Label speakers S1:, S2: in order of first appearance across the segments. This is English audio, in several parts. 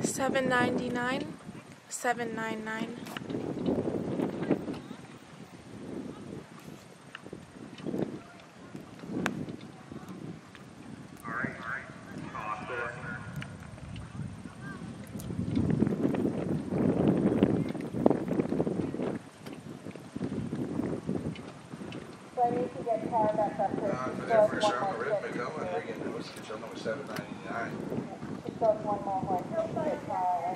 S1: $7.99, $7.99.
S2: So I need to get car back up to
S3: For their first round of RHYTHMICO and REGHAN WISKOCHIL number 799.
S2: She goes one more way. Get car.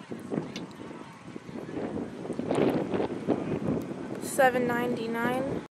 S1: $7.99.